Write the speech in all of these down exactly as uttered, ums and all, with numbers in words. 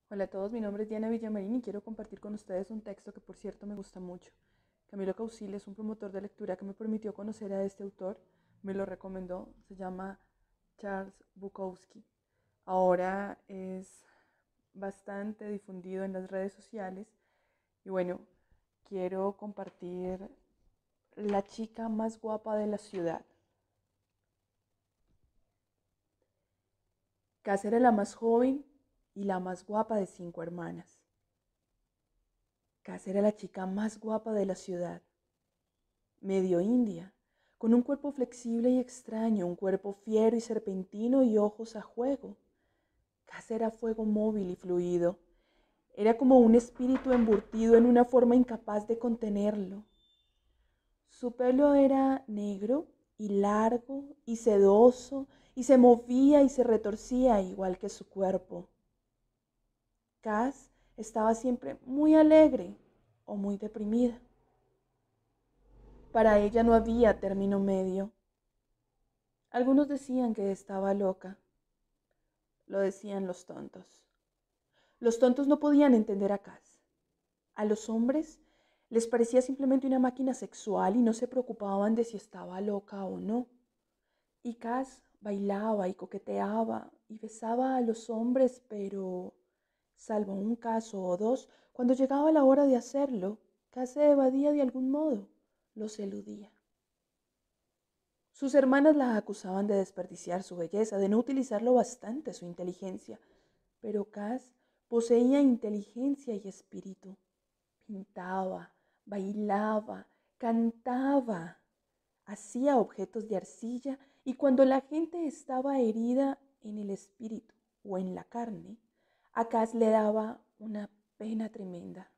Hola a todos, mi nombre es Diana Villamarín y quiero compartir con ustedes un texto que por cierto me gusta mucho. Camilo Causil es un promotor de lectura que me permitió conocer a este autor, me lo recomendó, se llama Charles Bukowski. Ahora es bastante difundido en las redes sociales y bueno, quiero compartir La chica más guapa de la ciudad. Cass era la más joven y la más guapa de cinco hermanas. Cass era la chica más guapa de la ciudad, medio india, con un cuerpo flexible y extraño, un cuerpo fiero y serpentino y ojos a juego. Cass era fuego móvil y fluido. Era como un espíritu emburtido en una forma incapaz de contenerlo. Su pelo era negro y largo y sedoso y se movía y se retorcía igual que su cuerpo. Cass estaba siempre muy alegre o muy deprimida. Para ella no había término medio. Algunos decían que estaba loca. Lo decían los tontos. Los tontos no podían entender a Cass. A los hombres les parecía simplemente una máquina sexual y no se preocupaban de si estaba loca o no. Y Cass bailaba y coqueteaba y besaba a los hombres, pero, salvo un caso o dos, cuando llegaba la hora de hacerlo, Cass se evadía de algún modo, los eludía. Sus hermanas la acusaban de desperdiciar su belleza, de no utilizarlo bastante su inteligencia, pero Cass poseía inteligencia y espíritu. Pintaba, bailaba, cantaba, hacía objetos de arcilla y cuando la gente estaba herida en el espíritu o en la carne, a Cass le daba una pena tremenda.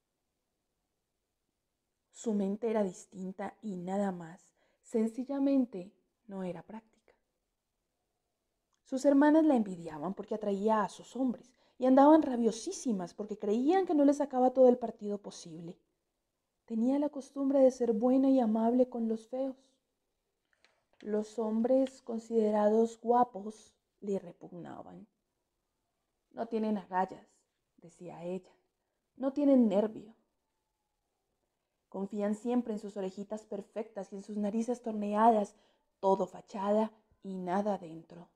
Su mente era distinta y nada más. Sencillamente no era práctica. Sus hermanas la envidiaban porque atraía a sus hombres y andaban rabiosísimas porque creían que no le sacaba todo el partido posible. Tenía la costumbre de ser buena y amable con los feos. Los hombres considerados guapos le repugnaban. No tienen agallas, decía ella. No tienen nervio. Confían siempre en sus orejitas perfectas y en sus narices torneadas, todo fachada y nada dentro.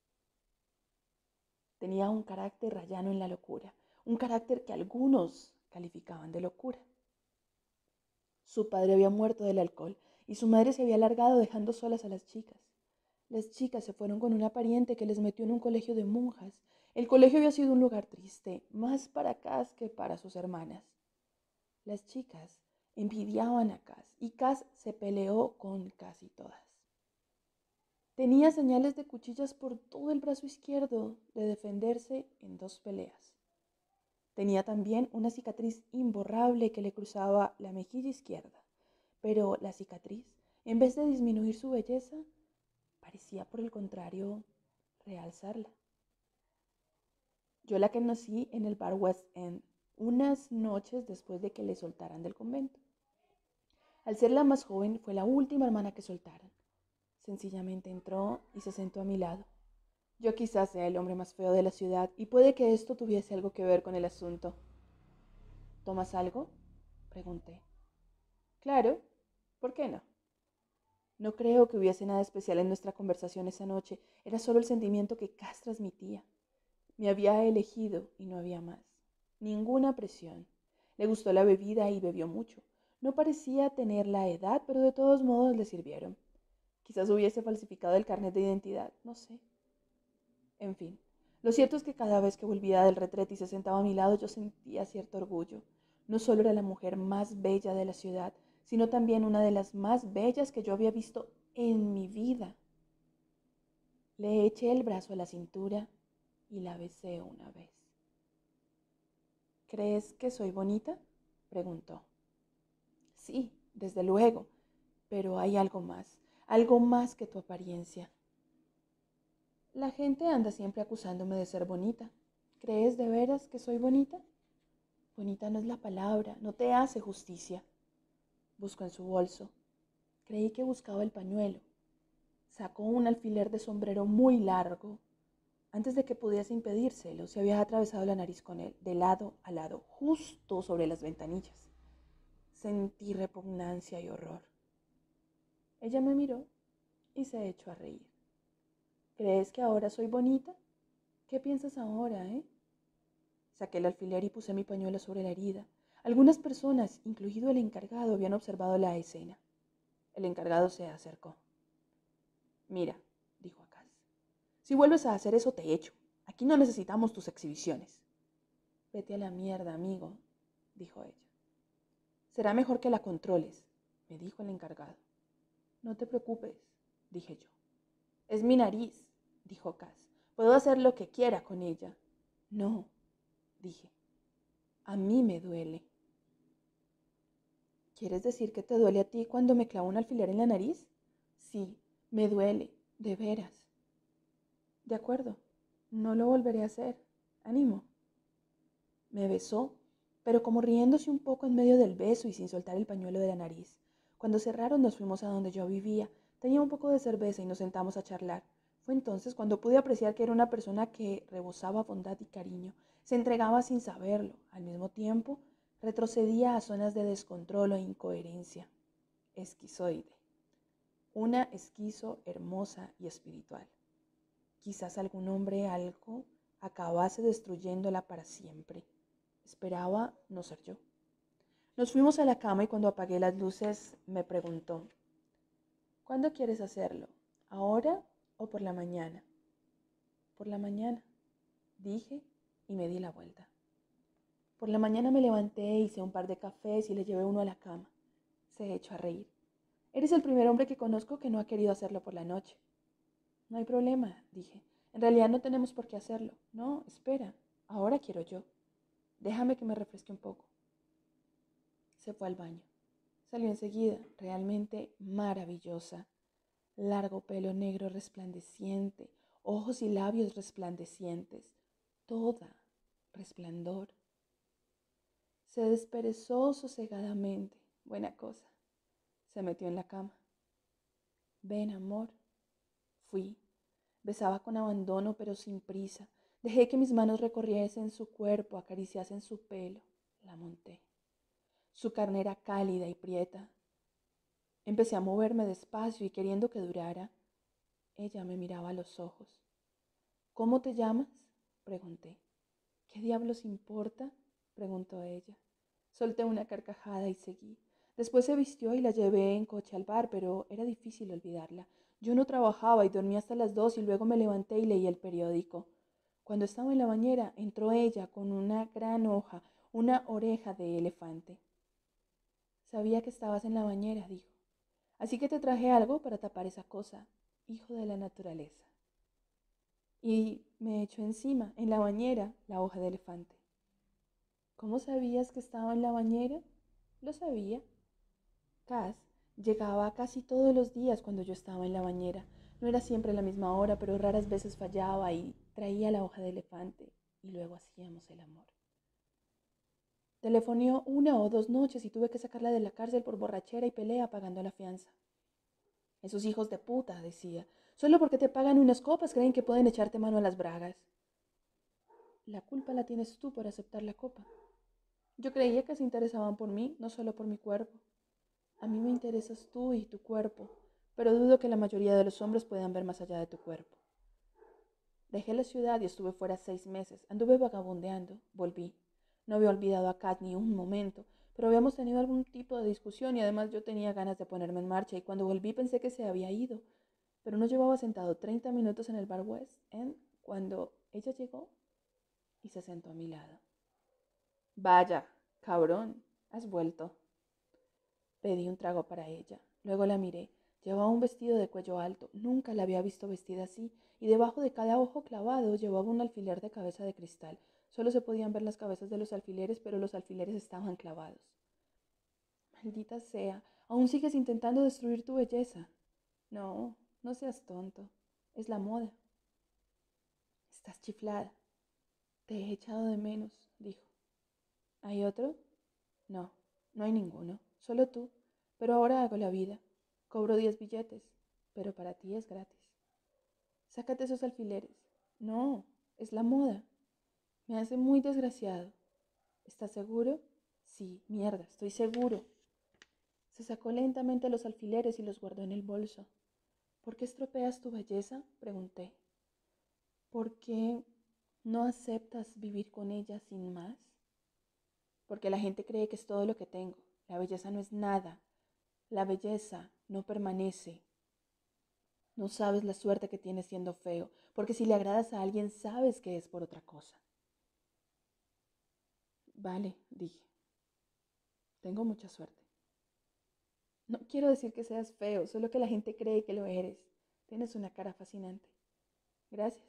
Tenía un carácter rayano en la locura, un carácter que algunos calificaban de locura. Su padre había muerto del alcohol y su madre se había largado dejando solas a las chicas. Las chicas se fueron con una pariente que les metió en un colegio de monjas. El colegio había sido un lugar triste, más para Cass que para sus hermanas. Las chicas envidiaban a Cass y Cass se peleó con casi todas. Tenía señales de cuchillas por todo el brazo izquierdo de defenderse en dos peleas. Tenía también una cicatriz imborrable que le cruzaba la mejilla izquierda, pero la cicatriz, en vez de disminuir su belleza, parecía por el contrario realzarla. Yo la conocí en el bar West End, unas noches después de que le soltaran del convento. Al ser la más joven, fue la última hermana que soltaron. Sencillamente entró y se sentó a mi lado. Yo quizás sea el hombre más feo de la ciudad y puede que esto tuviese algo que ver con el asunto. ¿Tomas algo?, pregunté. Claro, ¿por qué no? No creo que hubiese nada especial en nuestra conversación esa noche, era solo el sentimiento que Cass transmitía. Me había elegido y no había más. Ninguna presión. Le gustó la bebida y bebió mucho. No parecía tener la edad, pero de todos modos le sirvieron. Quizás hubiese falsificado el carnet de identidad, no sé. En fin, lo cierto es que cada vez que volvía del retrete y se sentaba a mi lado, yo sentía cierto orgullo. No solo era la mujer más bella de la ciudad, sino también una de las más bellas que yo había visto en mi vida. Le eché el brazo a la cintura y la besé una vez. ¿Crees que soy bonita?, preguntó. Sí, desde luego, pero hay algo más, algo más que tu apariencia. La gente anda siempre acusándome de ser bonita. ¿Crees de veras que soy bonita? Bonita no es la palabra, no te hace justicia. Buscó en su bolso. Creí que buscaba el pañuelo. Sacó un alfiler de sombrero muy largo. Antes de que pudiese impedírselo, se había atravesado la nariz con él, de lado a lado, justo sobre las ventanillas. Sentí repugnancia y horror. Ella me miró y se echó a reír. ¿Crees que ahora soy bonita? ¿Qué piensas ahora, eh? Saqué el alfiler y puse mi pañuelo sobre la herida. Algunas personas, incluido el encargado, habían observado la escena. El encargado se acercó. Mira, dijo a Cass, si vuelves a hacer eso te echo. Aquí no necesitamos tus exhibiciones. Vete a la mierda, amigo, dijo ella. Será mejor que la controles, me dijo el encargado. No te preocupes, dije yo. Es mi nariz, dijo Cass. Puedo hacer lo que quiera con ella. No, dije. A mí me duele. ¿Quieres decir que te duele a ti cuando me clavo un alfiler en la nariz? Sí, me duele, de veras. De acuerdo, no lo volveré a hacer. Ánimo. Me besó, pero como riéndose un poco en medio del beso y sin soltar el pañuelo de la nariz. Cuando cerraron nos fuimos a donde yo vivía. Tenía un poco de cerveza y nos sentamos a charlar. Fue entonces cuando pude apreciar que era una persona que rebosaba bondad y cariño. Se entregaba sin saberlo. Al mismo tiempo, retrocedía a zonas de descontrol o incoherencia. Esquizoide. Una esquizo hermosa y espiritual. Quizás algún hombre algo acabase destruyéndola para siempre. Esperaba no ser yo. Nos fuimos a la cama y cuando apagué las luces me preguntó, ¿cuándo quieres hacerlo? ¿Ahora o por la mañana? Por la mañana, dije y me di la vuelta. Por la mañana me levanté, hice un par de cafés y le llevé uno a la cama. Se echó a reír. Eres el primer hombre que conozco que no ha querido hacerlo por la noche. No hay problema, dije. En realidad no tenemos por qué hacerlo. No, espera, ahora quiero yo. Déjame que me refresque un poco. Se fue al baño. Salió enseguida, realmente maravillosa. Largo pelo negro resplandeciente, ojos y labios resplandecientes, toda resplandor. Se desperezó sosegadamente, buena cosa. Se metió en la cama. Ven, amor. Fui. Besaba con abandono, pero sin prisa. Dejé que mis manos recorriesen su cuerpo, acariciasen su pelo. La monté. Su carne era cálida y prieta. Empecé a moverme despacio y queriendo que durara. Ella me miraba a los ojos. ¿Cómo te llamas? Pregunté. ¿Qué diablos importa? Preguntó ella. Solté una carcajada y seguí. Después se vistió y la llevé en coche al bar, pero era difícil olvidarla. Yo no trabajaba y dormí hasta las dos y luego me levanté y leí el periódico. Cuando estaba en la bañera, entró ella con una gran hoja, una oreja de elefante. Sabía que estabas en la bañera, dijo. Así que te traje algo para tapar esa cosa, hijo de la naturaleza. Y me echó encima, en la bañera, la hoja de elefante. ¿Cómo sabías que estaba en la bañera? Lo sabía. Cass llegaba casi todos los días cuando yo estaba en la bañera. No era siempre a la misma hora, pero raras veces fallaba y traía la hoja de elefante y luego hacíamos el amor. Telefoneó una o dos noches y tuve que sacarla de la cárcel por borrachera y pelea pagando la fianza. Esos hijos de puta, decía, solo porque te pagan unas copas creen que pueden echarte mano a las bragas. La culpa la tienes tú por aceptar la copa. Yo creía que se interesaban por mí, no solo por mi cuerpo. A mí me interesas tú y tu cuerpo, pero dudo que la mayoría de los hombres puedan ver más allá de tu cuerpo. Dejé la ciudad y estuve fuera seis meses. Anduve vagabundeando, volví. No había olvidado a Kat ni un momento, pero habíamos tenido algún tipo de discusión y además yo tenía ganas de ponerme en marcha y cuando volví pensé que se había ido. Pero no llevaba sentado treinta minutos en el bar West End cuando ella llegó y se sentó a mi lado. Vaya, cabrón, has vuelto. Pedí un trago para ella. Luego la miré. Llevaba un vestido de cuello alto. Nunca la había visto vestida así. Y debajo de cada ojo clavado llevaba un alfiler de cabeza de cristal. Solo se podían ver las cabezas de los alfileres, pero los alfileres estaban clavados. Maldita sea, aún sigues intentando destruir tu belleza. No, no seas tonto. Es la moda. Estás chiflada. Te he echado de menos, dijo. ¿Hay otro? No, no hay ninguno. Solo tú. Pero ahora hago la vida. Cobro diez billetes, pero para ti es gratis. Sácate esos alfileres. No, es la moda. Me hace muy desgraciado. ¿Estás seguro? Sí, mierda, estoy seguro. Se sacó lentamente los alfileres y los guardó en el bolso. ¿Por qué estropeas tu belleza? Pregunté. ¿Por qué no aceptas vivir con ella sin más? Porque la gente cree que es todo lo que tengo. La belleza no es nada. La belleza no permanece. No sabes la suerte que tienes siendo feo, porque si le agradas a alguien sabes que es por otra cosa. Vale, dije, tengo mucha suerte. No quiero decir que seas feo, solo que la gente cree que lo eres. Tienes una cara fascinante. Gracias.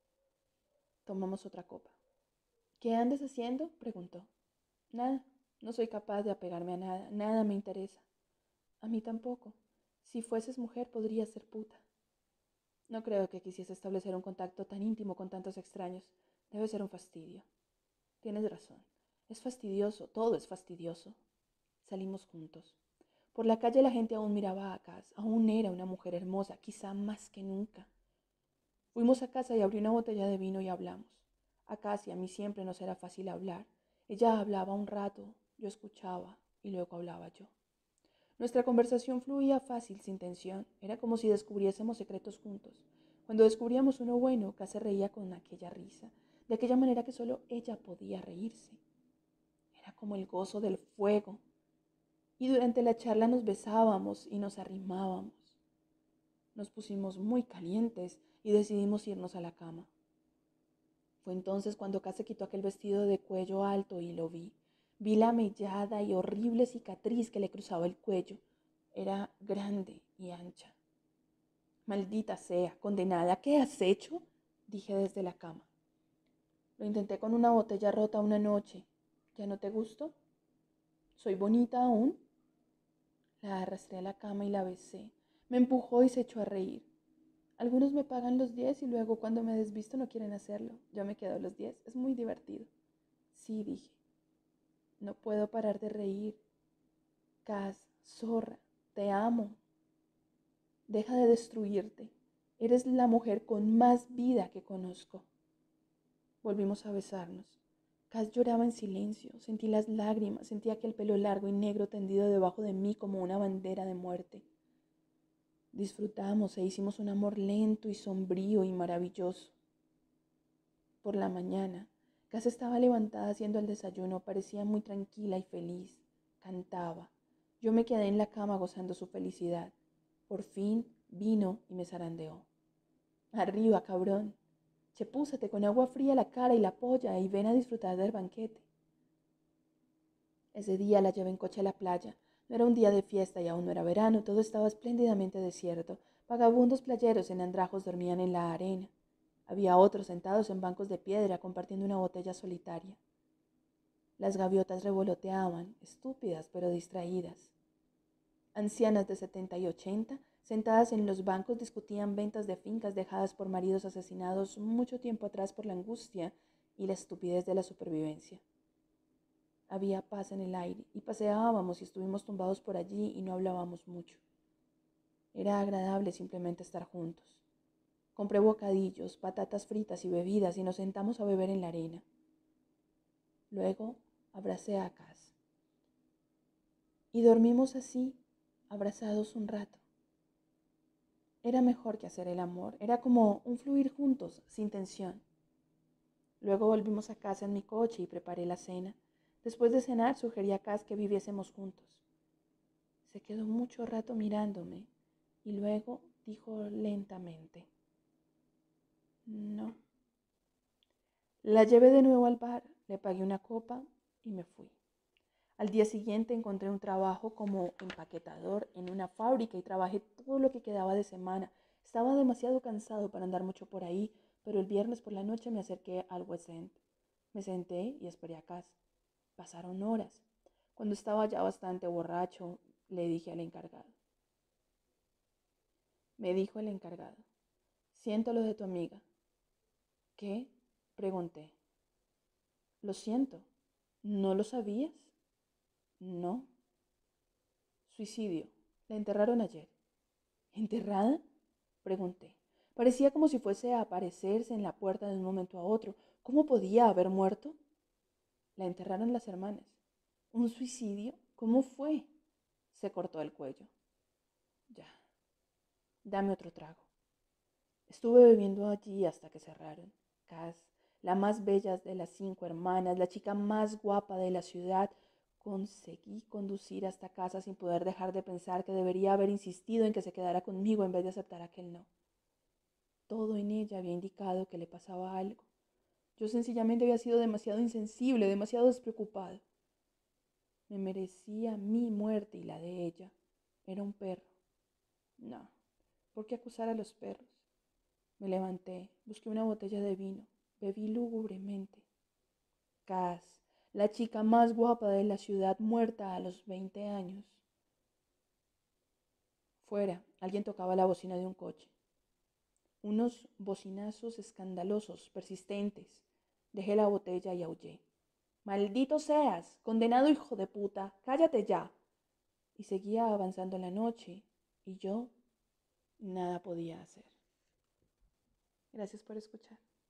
Tomamos otra copa. ¿Qué andas haciendo? Preguntó. Nada, no soy capaz de apegarme a nada, nada me interesa. A mí tampoco. Si fueses mujer podrías ser puta. No creo que quisiese establecer un contacto tan íntimo con tantos extraños. Debe ser un fastidio. Tienes razón. Es fastidioso, todo es fastidioso. Salimos juntos. Por la calle la gente aún miraba a Cass, aún era una mujer hermosa, quizá más que nunca. Fuimos a casa y abrí una botella de vino y hablamos. A Cass y a mí siempre nos era fácil hablar. Ella hablaba un rato, yo escuchaba y luego hablaba yo. Nuestra conversación fluía fácil, sin tensión. Era como si descubriésemos secretos juntos. Cuando descubríamos uno bueno, Cass se reía con aquella risa, de aquella manera que solo ella podía reírse. Era como el gozo del fuego. Y durante la charla nos besábamos y nos arrimábamos. Nos pusimos muy calientes y decidimos irnos a la cama. Fue entonces cuando Cass se quitó aquel vestido de cuello alto y lo vi. Vi la mellada y horrible cicatriz que le cruzaba el cuello. Era grande y ancha. Maldita sea, condenada, ¿qué has hecho? Dije desde la cama. Lo intenté con una botella rota una noche. ¿Ya no te gustó? ¿Soy bonita aún? La arrastré a la cama y la besé. Me empujó y se echó a reír. Algunos me pagan los diez y luego cuando me desvisto no quieren hacerlo. Yo me quedo a los diez. Es muy divertido. Sí, dije. No puedo parar de reír. Cass, zorra, te amo. Deja de destruirte. Eres la mujer con más vida que conozco. Volvimos a besarnos. Cass lloraba en silencio. Sentí las lágrimas. Sentí aquel pelo largo y negro tendido debajo de mí como una bandera de muerte. Disfrutamos e hicimos un amor lento y sombrío y maravilloso. Por la mañana, Cass estaba levantada haciendo el desayuno, parecía muy tranquila y feliz. Cantaba. Yo me quedé en la cama gozando su felicidad. Por fin vino y me zarandeó. Arriba, cabrón. Chepúzate con agua fría la cara y la polla y ven a disfrutar del banquete. Ese día la llevé en coche a la playa. No era un día de fiesta y aún no era verano, todo estaba espléndidamente desierto. Vagabundos playeros en andrajos dormían en la arena. Había otros sentados en bancos de piedra compartiendo una botella solitaria. Las gaviotas revoloteaban, estúpidas pero distraídas. Ancianas de setenta y ochenta, sentadas en los bancos, discutían ventas de fincas dejadas por maridos asesinados mucho tiempo atrás por la angustia y la estupidez de la supervivencia. Había paz en el aire y paseábamos y estuvimos tumbados por allí y no hablábamos mucho. Era agradable simplemente estar juntos. Compré bocadillos, patatas fritas y bebidas y nos sentamos a beber en la arena. Luego abracé a Cass. Y dormimos así, abrazados un rato. Era mejor que hacer el amor, era como un fluir juntos, sin tensión. Luego volvimos a casa en mi coche y preparé la cena. Después de cenar sugerí a Cass que viviésemos juntos. Se quedó mucho rato mirándome y luego dijo lentamente, no. La llevé de nuevo al bar, le pagué una copa y me fui. Al día siguiente encontré un trabajo como empaquetador en una fábrica y trabajé todo lo que quedaba de semana. Estaba demasiado cansado para andar mucho por ahí, pero el viernes por la noche me acerqué al West End. Me senté y esperé a Cass. Pasaron horas. Cuando estaba ya bastante borracho, le dije al encargado. Me dijo el encargado, siento lo de tu amiga. ¿Qué? Pregunté. Lo siento. ¿No lo sabías? No. Suicidio. La enterraron ayer. ¿Enterrada? Pregunté. Parecía como si fuese a aparecerse en la puerta de un momento a otro. ¿Cómo podía haber muerto? La enterraron las hermanas. ¿Un suicidio? ¿Cómo fue? Se cortó el cuello. Ya, dame otro trago. Estuve bebiendo allí hasta que cerraron. Cass, la más bella de las cinco hermanas, la chica más guapa de la ciudad, conseguí conducir hasta casa sin poder dejar de pensar que debería haber insistido en que se quedara conmigo en vez de aceptar aquel no. Todo en ella había indicado que le pasaba algo. Yo sencillamente había sido demasiado insensible, demasiado despreocupado. Me merecía mi muerte y la de ella. Era un perro. No, ¿por qué acusar a los perros? Me levanté, busqué una botella de vino, bebí lúgubremente. Cass, la chica más guapa de la ciudad, muerta a los veinte años. Fuera, alguien tocaba la bocina de un coche. Unos bocinazos escandalosos, persistentes. Dejé la botella y aullé. Maldito seas, condenado hijo de puta, cállate ya. Y seguía avanzando la noche, y yo nada podía hacer. Gracias por escuchar.